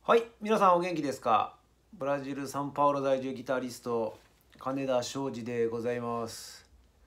はい、皆さんお元気ですか？ブラジル・サンパウロ在住ギタリスト金田庄司でございます。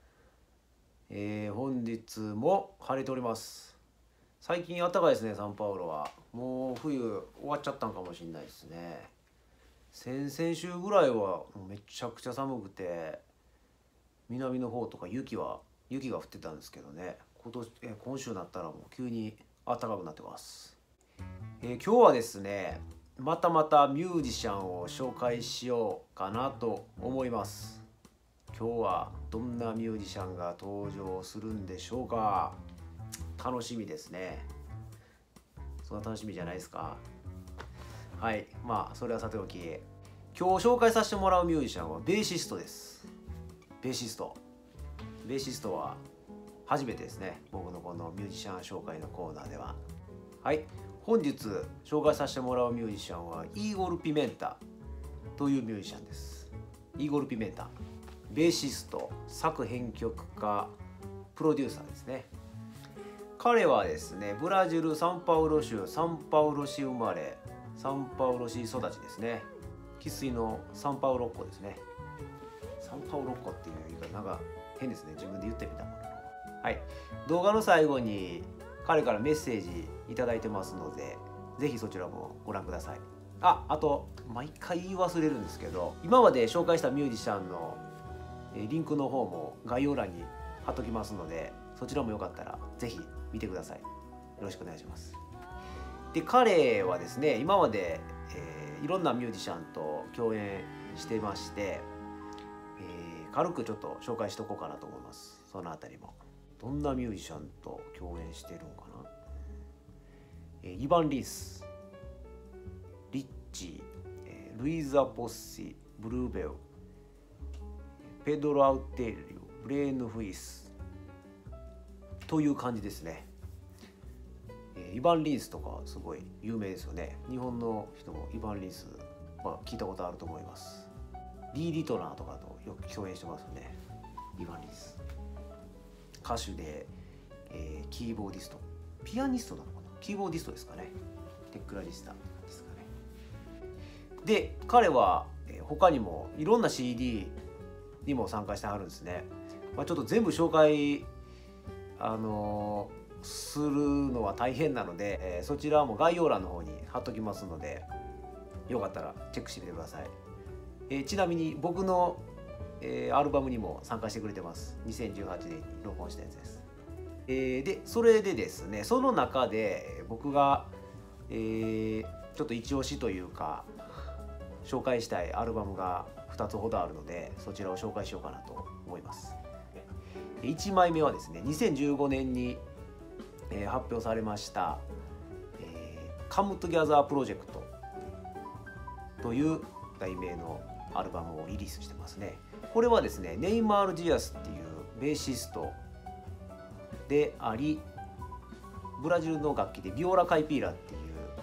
本日も晴れております。最近暖かいですね。サンパウロはもう冬終わっちゃったんかもしれないですね。先々週ぐらいはもうめちゃくちゃ寒くて、南の方とか雪が降ってたんですけどね、今週になったらもう急に暖かくなってます。今日はですね、またまたミュージシャンを紹介しようかなと思います。今日はどんなミュージシャンが登場するんでしょうか。楽しみですね。そんな楽しみじゃないですか。はい、まあそれはさておき、今日紹介させてもらうミュージシャンはベーシストです。ベーシストは初めてですね、僕のこのミュージシャン紹介のコーナーでは。はい、本日紹介させてもらうミュージシャンはイーゴル・ピメンタというミュージシャンです。イーゴル・ピメンタ、ベーシスト、作編曲家、プロデューサーですね。彼はですね、ブラジル・サンパウロ州サンパウロ市生まれ、サンパウロ市育ちですね。生粋のサンパウロっ子ですね。サンパウロっ子っていう言い方なんか変ですね。自分で言ってみたものの。はい、動画の最後に彼からメッセージいただいてますので、ぜひそちらもご覧ください。あと毎回言い忘れるんですけど、今まで紹介したミュージシャンのリンクの方も概要欄に貼っときますので、そちらもよかったらぜひ見てください。よろしくお願いします。で、彼はですね、今まで、いろんなミュージシャンと共演してまして、軽くちょっと紹介しておこうかなと思います。そのあたりもどんなミュージシャンと共演してるのかな。イヴァン・リンス、リッチー、ルイザ・ポッシ、ブルーベル、ペドロ・アウテリオ、ブレーヌ・フイスという感じですね。イヴァン・リンスとかすごい有名ですよね。日本の人もイヴァン・リンスは聞いたことあると思います。リー・リトナーとかとよく共演してますよね。イヴァン・リンス、歌手で、キーボーディスト、ピアニストなのかな、キーボーディストですかね、テクラリスタですかね。で、彼は、他にもいろんな CD にも参加してはるんですね。ちょっと全部紹介するのは大変なので、そちらも概要欄の方に貼っときますので、よかったらチェックしてみてください。ちなみに僕のアルバムにも参加してくれてます。2018年に録音したやつです。でそれでですね、その中で僕が、ちょっと一押しというか紹介したいアルバムが2つほどあるので、そちらを紹介しようかなと思います。1枚目はですね、2015年に、発表されました、Come Together Project という題名のアルバムをリリースしてますね。これはですね、ネイマール・ジアスっていうベーシストであり、ブラジルの楽器でビオラ・カイピーラっていう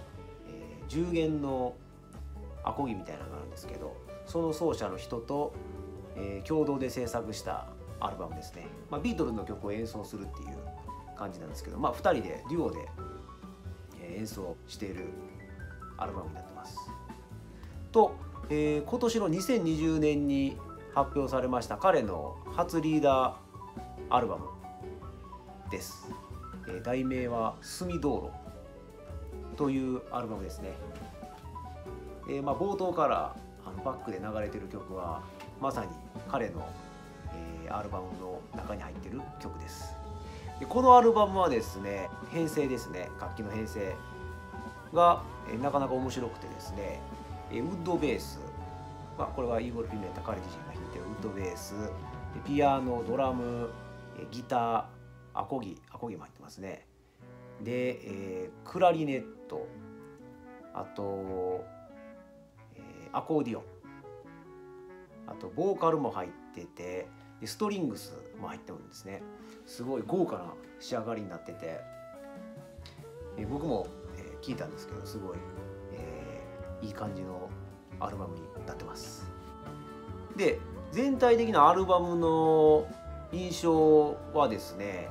、10弦のアコギみたいなのがあるんですけど、その奏者の人と、共同で制作したアルバムですね。ビートルズの曲を演奏するっていう感じなんですけど、2人でデュオで演奏しているアルバムになってます。と、今年の2020年に発表されました彼の初リーダーアルバムです。題名はスミ道路というアルバムですね。冒頭からバックで流れてる曲はまさに彼の、アルバムの中に入ってる曲です。でこのアルバムはですね、編成ですね、楽器の編成が、なかなか面白くてですね、ウッドベース、これはイーゴル・ピメンタ彼自身が弾いてるウッドベース、ピアノ、ドラム、ギター、アコギも入ってますね。で、クラリネット、あと、アコーディオン、あとボーカルも入ってて、ストリングスも入ってるんですね。すごい豪華な仕上がりになってて、僕も聴いたんですけど、すごい、いい感じのアルバムになってます。で、全体的なアルバムの印象はですね、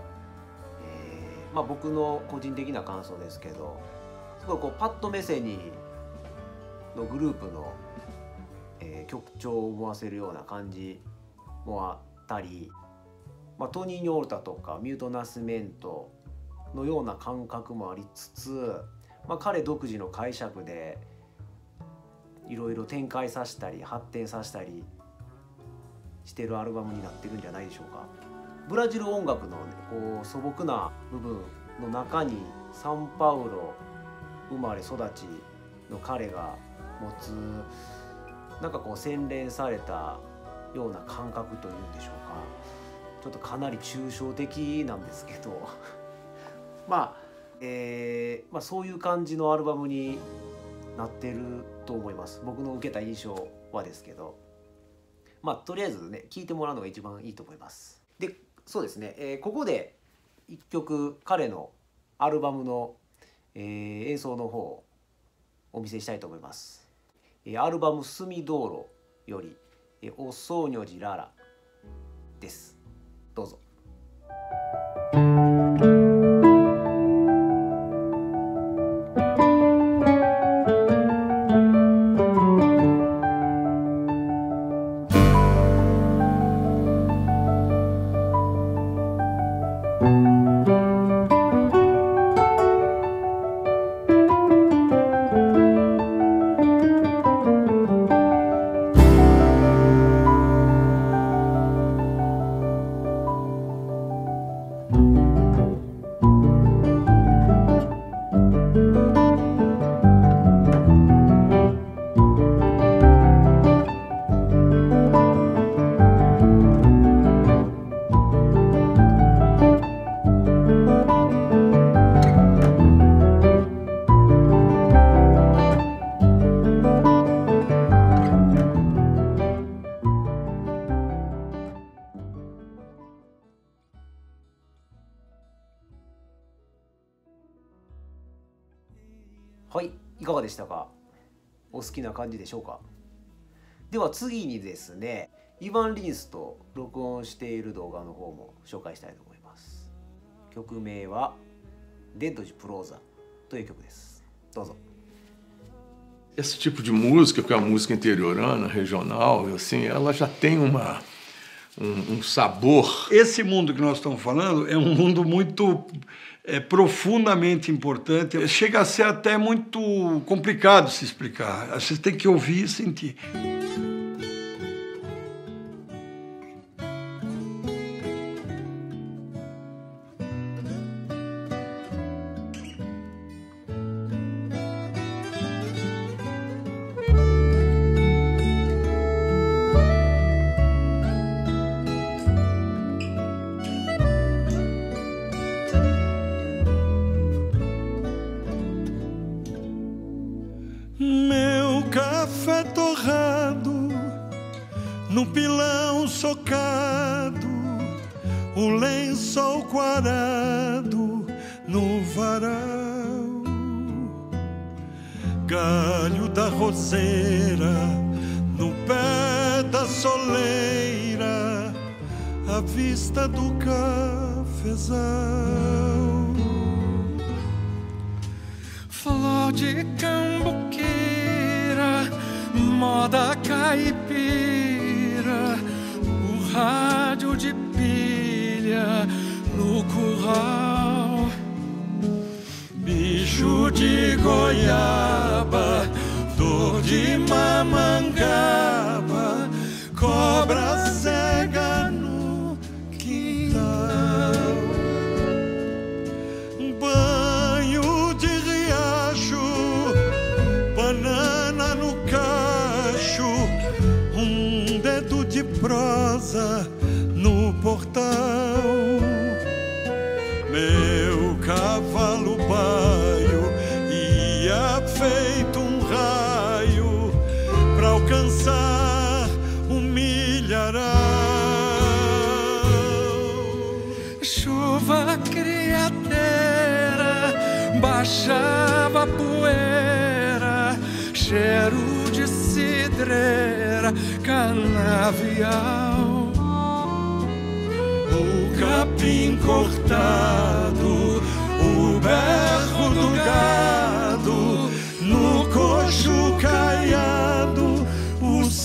僕の個人的な感想ですけど、すごいこうパッと目線にのグループの、曲調を思わせるような感じもあったり、トニー・ニョルタとかミュート・ナスメントのような感覚もありつつ、彼独自の解釈でいろいろ展開させたり発展させたりしてるアルバムになってるんじゃないでしょうか。ブラジル音楽の、こう素朴な部分の中にサンパウロ生まれ育ちの彼が持つなんかこう洗練されたような感覚というんでしょうか。ちょっとかなり抽象的なんですけどそういう感じのアルバムになってると思います。僕の受けた印象はですけど、とりあえずね聴いてもらうのが一番いいと思います。で、そうですね、ここで一曲彼のアルバムの、演奏の方をお見せしたいと思います。アルバム「隅道路」より「おそうにょじらら」です。どうぞ。はい、いかがでしたか。お好きな感じでしょうか。では次にですね、イヴァン・リンスと録音している動画の方も紹介したいと思います。曲名はデッドde Prosaという曲です。どうぞ。 Esse tipo de música, que é a música interiorana, regional, assim, ela já tem sabor. Esse mundo que nós estamos falando é um mundo muito profundamente importante. Chega a ser até muito complicado se explicar. Você tem que ouvir e sentir. Meu café torrado no pilão socado, o lençol quarado no varal, galho da roseira no pé da soleira, à vista do cafezal. Flor de cambuqueira, moda caipira, o rádio de pilha no curral, bicho de goiaba, dor de mamangaba, cobra cega no quintal, banho de riacho, banana no cacho, dedo de prosa no portal. Meu cavalo baio ia feito raio pra alcançar milharal. Chuva criadeira, baixava poeira, cheiro de cidreira, canavial. O capim cortado, o berro do gado, no coxo caído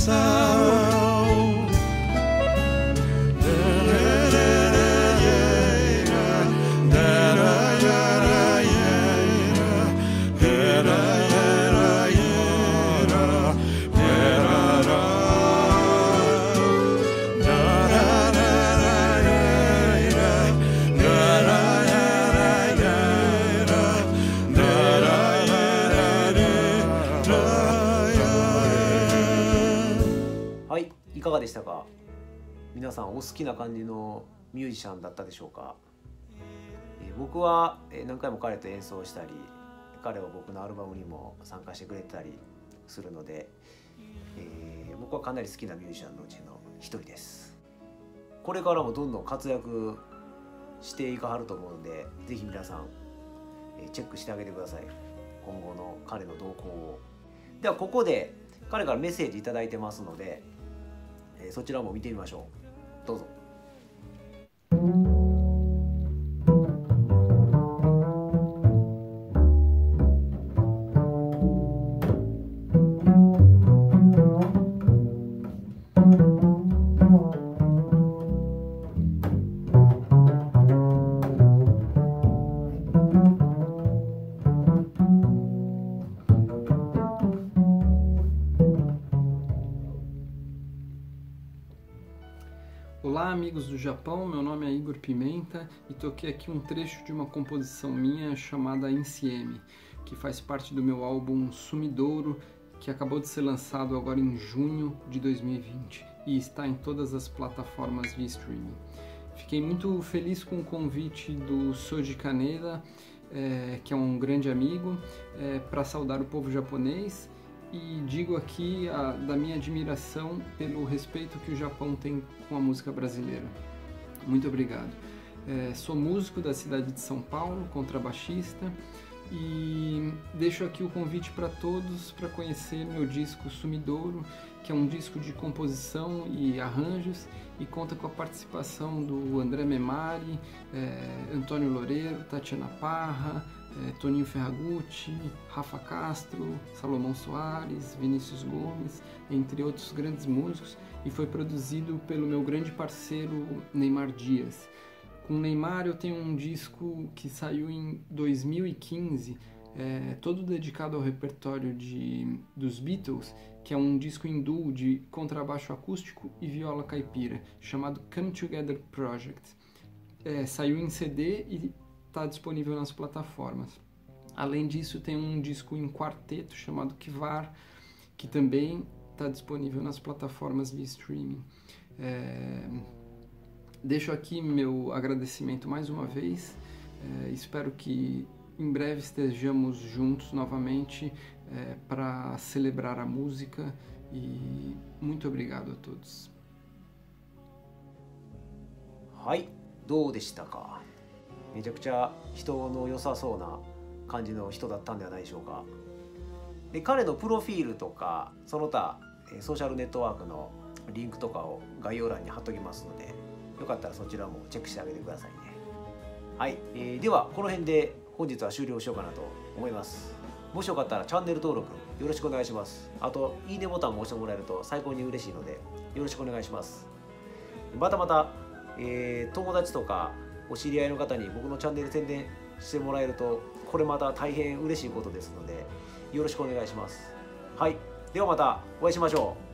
いかがでしたか？皆さんお好きな感じのミュージシャンだったでしょうか？僕は何回も彼と演奏したり、彼は僕のアルバムにも参加してくれたりするので、僕はかなり好きなミュージシャンのうちの一人です。これからもどんどん活躍していかはると思うので、ぜひ皆さんチェックしてあげてください、今後の彼の動向を。ではここで彼からメッセージいただいてますので、そちらも見てみましょう。どうぞ。 Olá amigos do Japão, meu nome é Igor Pimenta e toquei aqui um trecho de uma composição minha chamada Insieme, que faz parte do meu álbum Sumidouro, que acabou de ser lançado agora em junho de 2020 e está em todas as plataformas de streaming. Fiquei muito feliz com o convite do Soji Kaneda, que é um grande amigo, para saudar o povo japonês. E digo aqui da minha admiração pelo respeito que o Japão tem com a música brasileira. Muito obrigado. Sou músico da cidade de São Paulo, contrabaixista, e deixo aqui o convite para todos para conhecer meu disco Sumidouro, que é um disco de composição e arranjos e conta com a participação do André Memari, Antônio Loureiro, Tatiana Parra, Toninho Ferragutti, Rafa Castro, Salomão Soares, Vinícius Gomes, entre outros grandes músicos, e foi produzido pelo meu grande parceiro Neymar Dias. Com Neymar eu tenho um disco que saiu em 2015, todo dedicado ao repertório dos Beatles, que é um disco em duo de contrabaixo acústico e viola caipira, chamado Come Together Project. Saiu em CD e está disponível nas plataformas. Além disso, tem um disco em quarteto chamado Kivar, que também está disponível nas plataformas de streaming. Deixo aqui meu agradecimento mais uma vez. Espero que em breve estejamos juntos novamente para celebrar a música, e muito obrigado a todos. はい、どうでしたか？めちゃくちゃ人の良さそうな感じの人だったんではないでしょうか。で、彼のプロフィールとかその他ソーシャルネットワークのリンクとかを概要欄に貼っときますので、よかったらそちらもチェックしてあげてくださいね。はい、ではこの辺で本日は終了しようかなと思います。もしよかったらチャンネル登録よろしくお願いします。あといいねボタンも押してもらえると最高に嬉しいのでよろしくお願いします。またまた、友達とかお知り合いの方に僕のチャンネル宣伝してもらえると、これまた大変嬉しいことですのでよろしくお願いします。はい、ではまたお会いしましょう。